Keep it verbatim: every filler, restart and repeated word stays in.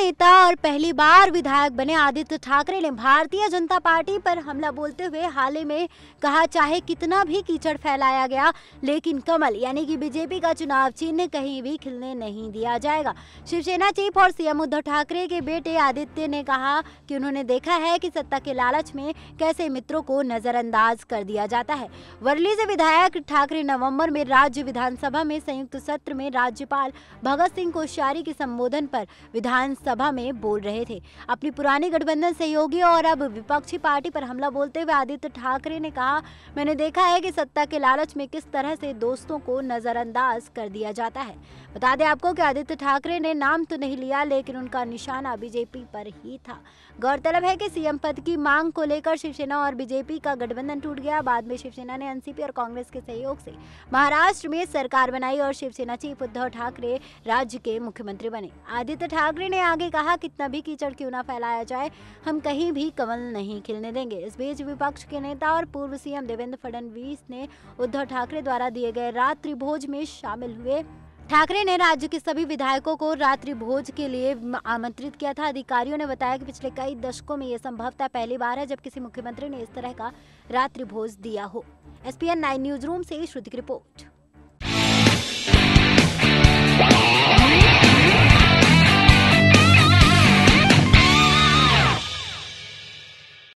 नेता और पहली बार विधायक बने आदित्य ठाकरे ने भारतीय जनता पार्टी पर हमला बोलते हुए हाल ही में कहा, चाहे कितना भी कीचड़ फैलाया गया लेकिन कमल यानी कि बीजेपी का चुनाव चिन्ह कहीं भी खिलने नहीं दिया जाएगा। शिवसेना चीफ और सीएम उद्धव ठाकरे के बेटे आदित्य ने कहा कि उन्होंने देखा है कि सत्ता के लालच में कैसे मित्रों को नजरअंदाज कर दिया जाता है। वर्ली से विधायक ठाकरे नवंबर में राज्य विधानसभा में संयुक्त सत्र में राज्यपाल भगत सिंह कोश्यारी के संबोधन पर विधानसभा में बोल रहे थे। अपनी पुरानी गठबंधन सहयोगी और अब विपक्षी पार्टी पर हमला बोलते हुए आदित्य ठाकरे ने कहा, मैंने देखा है कि सत्ता के लालच में किस तरह से दोस्तों को नजरअंदाज कर दिया जाता है। बता दें आपको कि आदित्य ठाकरे ने नाम तो नहीं लिया लेकिन उनका निशाना बीजेपी पर ही था। गौरतलब है कि सीएम पद की मांग को लेकर शिवसेना और बीजेपी का गठबंधन टूट गया। बाद में शिवसेना ने एनसीपी और कांग्रेस के सहयोग से महाराष्ट्र में सरकार बनाई और शिवसेना चीफ उद्धव ठाकरे राज्य के मुख्यमंत्री बने। आदित्य ठाकरे ने आगे कहा, कितना भी कीचड़ क्यों ना फैलाया जाए, हम कहीं भी कमल नहीं खिलने देंगे। इस बीच विपक्ष के नेता और पूर्व सीएम देवेंद्र फडणवीस ने उद्धव ठाकरे द्वारा दिए गए रात्रि भोज में शामिल हुए। ठाकरे ने राज्य के सभी विधायकों को रात्रि भोज के लिए आमंत्रित किया था। अधिकारियों ने बताया कि पिछले कई दशकों में यह संभवतः पहली बार है जब किसी मुख्यमंत्री ने इस तरह का रात्रि भोज दिया हो। एसपीएन नाइन न्यूज रूम से श्रुति की रिपोर्ट।